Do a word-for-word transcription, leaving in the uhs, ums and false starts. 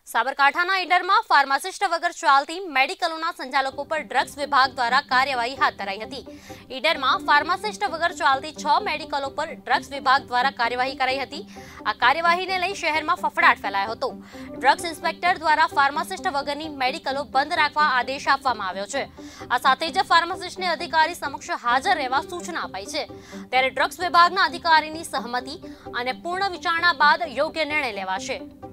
સાબરકાંઠાના ઈડરમાં ફાર્માસિસ્ટ વગર ચાલતી મેડિકલોના સંચાલકો પર ડ્રગ્સ વિભાગ દ્વારા કાર્યવાહી હાથ ધરાઈ હતી। ઈડરમાં ફાર્માસિસ્ટ વગર ચાલતી છ મેડિકલો પર ડ્રગ્સ વિભાગ દ્વારા કાર્યવાહી કરાઈ હતી। આ કાર્યવાહીને લઈ શહેરમાં ફફડાટ ફેલાયો હતો। ડ્રગ્સ ઇન્સ્પેક્ટર દ્વારા ફાર્માસિસ્ટ વગરની મેડિકલો બંધ રાખવા આદેશ આપવામાં આવ્યો છે। આ સાથે જ ફાર્માસિસ્ટને અધિકારી સમક્ષ હાજર રહેવા સૂચના અપાઈ છે। ત્યારે ડ્રગ્સ વિભાગના અધિકારીની સહમતિ અને પૂર્ણ વિચારણા બાદ યોગ્ય નિર્ણય લેવાશે।